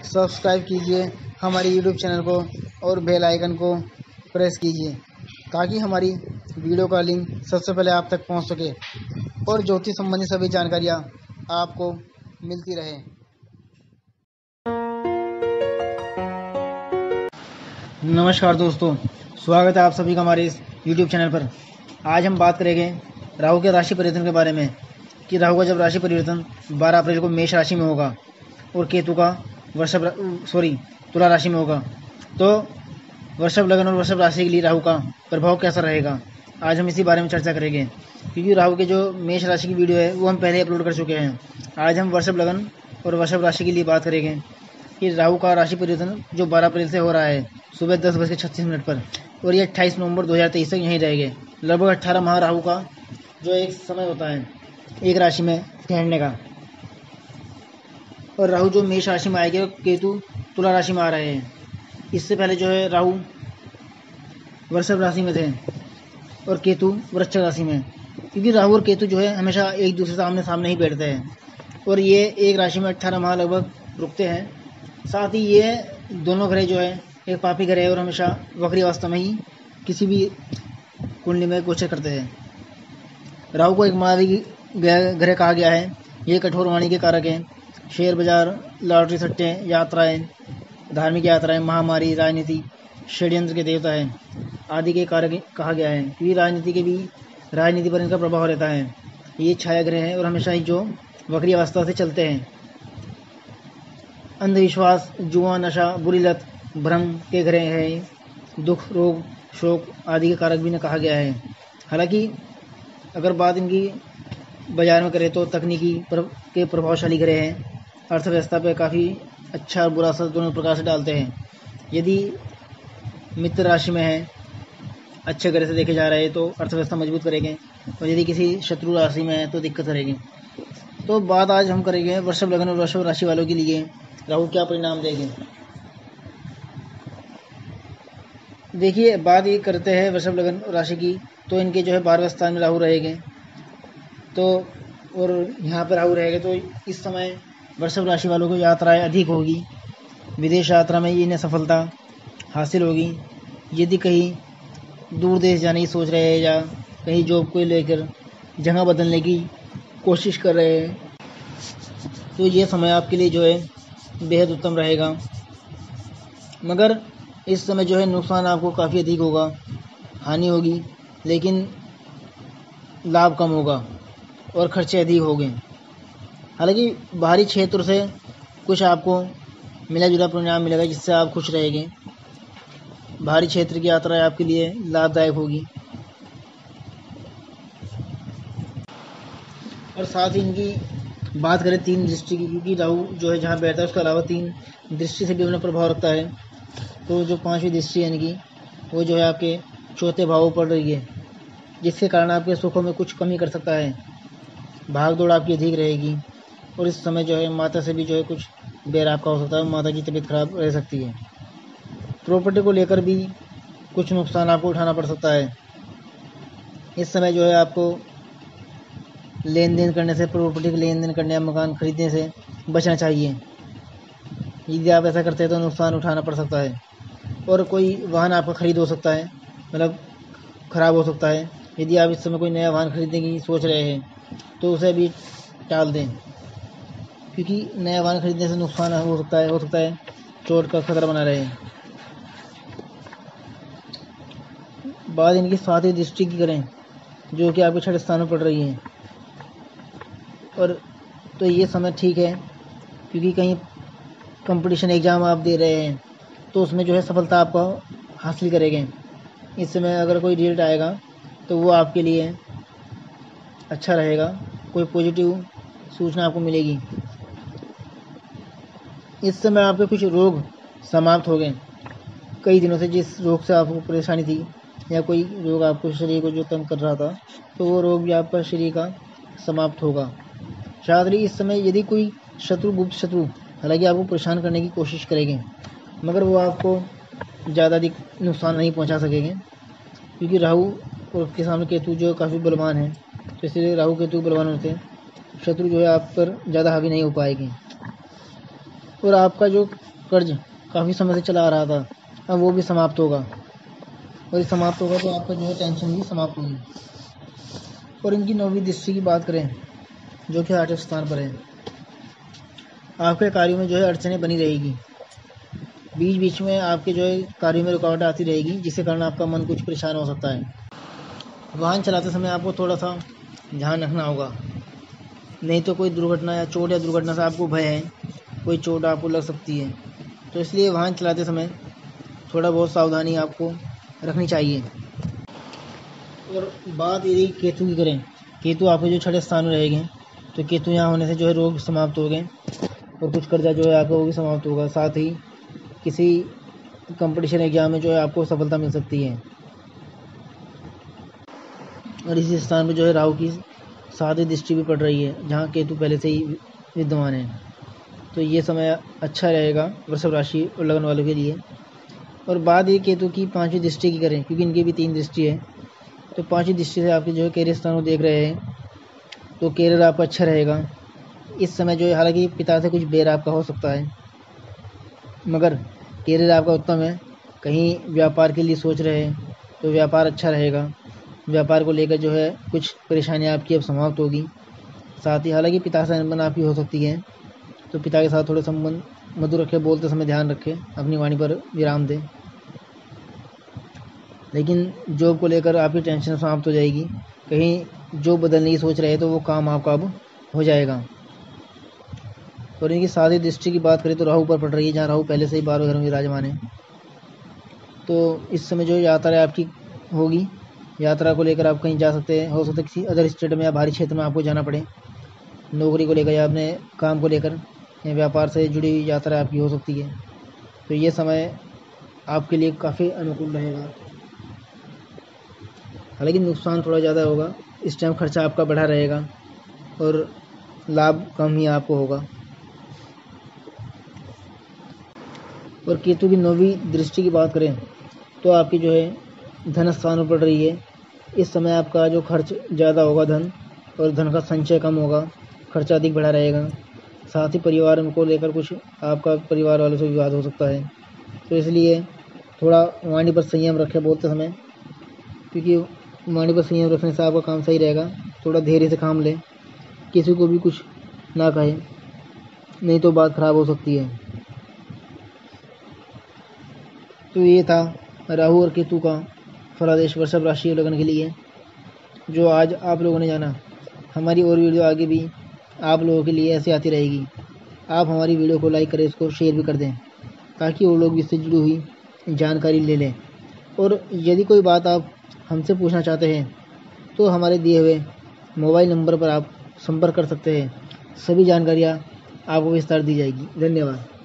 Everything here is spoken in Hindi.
सब्सक्राइब कीजिए हमारे यूट्यूब चैनल को और बेल आइकन को प्रेस कीजिए ताकि हमारी वीडियो का लिंक सबसे पहले आप तक पहुंच सके और ज्योतिष संबंधी सभी जानकारियां आपको मिलती रहे। नमस्कार दोस्तों, स्वागत है आप सभी का हमारे इस यूट्यूब चैनल पर। आज हम बात करेंगे राहु के राशि परिवर्तन के बारे में कि राहु का जब राशि परिवर्तन 12 अप्रैल को मेष राशि में होगा और केतु का तुला राशि में होगा, तो वृषभ लग्न और वृषभ राशि के लिए राहु का प्रभाव कैसा रहेगा, आज हम इसी बारे में चर्चा करेंगे। क्योंकि राहु के जो मेष राशि की वीडियो है वो हम पहले अपलोड कर चुके हैं। आज हम वृषभ लग्न और वृषभ राशि के लिए बात करेंगे कि राहु का राशि परिवर्तन जो 12 अप्रैल से हो रहा है सुबह 10:36 पर, और ये 28 नवंबर 2023 तक यहीं रहेंगे। लगभग 18 माह राहु का जो एक समय होता है एक राशि में ठहरने का। और राहु जो मेष राशि में आएंगे, केतु तुला राशि में आ रहे हैं। इससे पहले जो है राहु वृषभ राशि में थे और केतु वृश्चिक राशि में। क्योंकि राहु और केतु जो है हमेशा एक दूसरे से आमने सामने ही बैठते हैं और ये एक राशि में 18 माह लगभग रुकते हैं। साथ ही ये दोनों ग्रह जो है एक पापी ग्रह है और हमेशा वक्री अवस्था में ही किसी भी कुंडली में गोचर करते हैं। राहु को एक महावी ग्रह कहा गया है। ये कठोर वाणी के कारक हैं। शेयर बाजार, लॉटरी, सट्टे, यात्राएं, धार्मिक यात्राएं, महामारी, राजनीति, षड्यंत्र के देवता है आदि के कारक कहा गया है। क्योंकि राजनीति पर इनका प्रभाव रहता है। ये छाया ग्रह है और हमेशा ही जो वक्री अवस्था से चलते हैं। अंधविश्वास, जुआ, नशा, बुरी लत, भ्रम के ग्रह है। दुख, रोग, शोक आदि के कारक भी ने कहा गया है। हालांकि अगर बात इनकी बाजार में करें तो तकनीकी के प्रभावशाली ग्रह हैं। अर्थव्यवस्था पर काफ़ी अच्छा और बुरा असर दोनों प्रकार से डालते हैं। यदि मित्र राशि में है, अच्छे ग्रह से देखे जा रहे हैं तो अर्थव्यवस्था मजबूत करेंगे, और यदि किसी शत्रु राशि में है तो दिक्कत रहेगी। तो बात आज हम करेंगे वृषभ लग्न और वृषभ राशि वालों के लिए राहु क्या परिणाम देंगे। देखिए, बात ये करते हैं वृषभ लग्न राशि की, तो इनके जो है 12वें स्थान में राहु रहेंगे। तो और यहाँ पर राहु रहेगा तो इस समय वृषभ राशि वालों को यात्राएं अधिक होगी। विदेश यात्रा में इन्हें सफलता हासिल होगी। यदि कहीं दूर देश जाने की सोच रहे हैं या कहीं जॉब को लेकर जगह बदलने की कोशिश कर रहे हैं तो ये समय आपके लिए जो है बेहद उत्तम रहेगा। मगर इस समय जो है नुकसान आपको काफ़ी अधिक होगा, हानि होगी, लेकिन लाभ कम होगा और खर्चे अधिक होंगे। हालांकि बाहरी क्षेत्र से कुछ आपको मिला जुला परिणाम मिलेगा जिससे आप खुश रहेंगे। बाहरी क्षेत्र की यात्रा आपके लिए लाभदायक होगी। और साथ ही इनकी बात करें 3 दृष्टि की, क्योंकि राहु जो है जहाँ बैठता है उसके अलावा 3 दृष्टि से भी अपना प्रभाव रखता है। तो जो 5वीं दृष्टि है इनकी वो जो है आपके चौथे भाव पर रही है, जिसके कारण आपके सुखों में कुछ कमी कर सकता है। भाग दौड़ आपकी अधिक रहेगी और इस समय जो है माता से भी जो है कुछ बैर आपका हो सकता है। माता की तबीयत खराब रह सकती है। प्रॉपर्टी को लेकर भी कुछ नुकसान आपको उठाना पड़ सकता है। इस समय जो है आपको लेन देन करने से, प्रॉपर्टी के लेन देन करने या मकान खरीदने से बचना चाहिए। यदि आप ऐसा करते हैं तो नुकसान उठाना पड़ सकता है। और कोई वाहन आपका खरीद हो सकता है, मतलब ख़राब हो सकता है। यदि आप इस समय कोई नया वाहन खरीदने की सोच रहे हैं तो उसे भी टाल दें, क्योंकि नया वाहन खरीदने से नुकसान हो सकता है चोट का खतरा बना रहे। बात इनकी 7वीं दृष्टि की करें जो कि आपके 6ठे स्थान में पड़ रही है, और तो ये समय ठीक है। क्योंकि कहीं कंपटीशन एग्ज़ाम आप दे रहे हैं तो उसमें जो है सफलता आपको हासिल करेंगे। इस समय अगर कोई रिजल्ट आएगा तो वो आपके लिए अच्छा रहेगा। कोई पॉजिटिव सूचना आपको मिलेगी। इस समय आपके कुछ रोग समाप्त हो गए। कई दिनों से जिस रोग से आपको परेशानी थी या कोई रोग आपको शरीर को जो तंग कर रहा था, तो वो रोग भी आपका शरीर का समाप्त होगा। साथ ही इस समय यदि कोई गुप्त शत्रु हालांकि आपको परेशान करने की कोशिश करेंगे, मगर वो आपको ज़्यादा नुकसान नहीं पहुंचा सकेंगे। क्योंकि राहु और उसके सामने केतु जो काफ़ी बलवान है, तो इसलिए राहु केतु बलवान होते हैं। शत्रु जो है आप पर ज़्यादा हावी नहीं हो पाएगी। और आपका जो कर्ज काफ़ी समय से चला आ रहा था, अब वो भी समाप्त होगा। और ये समाप्त होगा तो आपका जो है टेंशन भी समाप्त होगी। और इनकी 9वीं दृष्टि की बात करें जो कि 8वें स्थान पर है, आपके कार्यों में जो है अड़चनें बनी रहेगी। बीच बीच में आपके जो है कार्यों में रुकावट आती रहेगी, जिसके कारण आपका मन कुछ परेशान हो सकता है। वाहन चलाते समय आपको थोड़ा सा ध्यान रखना होगा, नहीं तो कोई दुर्घटना या चोट या दुर्घटना से आपको भय है, कोई चोट आपको लग सकती है। तो इसलिए वाहन चलाते समय थोड़ा बहुत सावधानी आपको रखनी चाहिए। और बात यदि केतु की करें, केतु आपके जो 6ठे स्थान में रहेंगे, तो केतु यहाँ होने से जो है रोग समाप्त हो गए और कुछ कर्जा जो है आपका वो भी समाप्त होगा। साथ ही किसी कंपटीशन एग्जाम में जो है आपको सफलता मिल सकती है। और इसी स्थान पर जो है राहु की 7वीं दृष्टि भी पड़ रही है, जहाँ केतु पहले से ही विद्यमान है। तो ये समय अच्छा रहेगा वृषभ राशि और लगन वालों के लिए। और बात ये केतु की 5वीं दृष्टि की करें, क्योंकि इनकी भी 3 दृष्टि है, तो 5वीं दृष्टि से आपके जो है कैरियर स्थान को देख रहे हैं, तो कैरियर आपका अच्छा रहेगा। इस समय जो है हालांकि पिता से कुछ बैर आपका हो सकता है, मगर कैरियर आपका उत्तम है। कहीं व्यापार के लिए सोच रहे हैं तो व्यापार अच्छा रहेगा। व्यापार को लेकर जो है कुछ परेशानियाँ आपकी अब समाप्त होगी। साथ ही हालांकि पिता से अनबन आपकी हो सकती है, तो पिता के साथ थोड़े संबंध मधुर रखें, बोलते समय ध्यान रखें, अपनी वाणी पर विराम दें। लेकिन जॉब को लेकर आपकी टेंशन समाप्त हो जाएगी। कहीं जॉब बदलने की सोच रहे तो वो काम आपका अब हो जाएगा। और इनकी 7वीं दृष्टि की बात करें तो राहु पर पड़ रही है, जहाँ राहु पहले से ही 12वें घर में विराजमान है। तो इस समय जो यात्रा आपकी होगी, यात्रा को लेकर आप कहीं जा सकते हैं। हो सकता है किसी अदर स्टेट में या बाहरी क्षेत्र में आपको जाना पड़े, नौकरी को लेकर या अपने काम को लेकर या व्यापार से जुड़ी हुई यात्रा आपकी हो सकती है। तो ये समय आपके लिए काफ़ी अनुकूल रहेगा। हालांकि नुकसान थोड़ा ज़्यादा होगा, इस टाइम खर्चा आपका बढ़ा रहेगा और लाभ कम ही आपको होगा। और केतु की 9वीं दृष्टि की बात करें तो आपकी जो है धन स्थान में पड़ रही है। इस समय आपका जो खर्च ज़्यादा होगा धन, और धन का संचय कम होगा, खर्चा अधिक बढ़ा रहेगा। साथ ही परिवार को लेकर कुछ आपका परिवार वालों से विवाद हो सकता है, तो इसलिए थोड़ा वाणी पर संयम रखें बोलते समय, क्योंकि वाणी पर संयम रखने से आपका काम सही रहेगा। थोड़ा धैर्य से काम लें, किसी को भी कुछ ना कहें, नहीं तो बात खराब हो सकती है। तो ये था राहु और केतु का फलादेश वृषभ राशि और लगन के लिए, जो आज आप लोगों ने जाना। हमारी और वीडियो आगे भी आप लोगों के लिए ऐसे आती रहेगी। आप हमारी वीडियो को लाइक करें, इसको शेयर भी कर दें, ताकि वो लोग भी इससे जुड़ी हुई जानकारी ले लें। और यदि कोई बात आप हमसे पूछना चाहते हैं तो हमारे दिए हुए मोबाइल नंबर पर आप संपर्क कर सकते हैं। सभी जानकारियाँ आपको विस्तार दी जाएगी। धन्यवाद।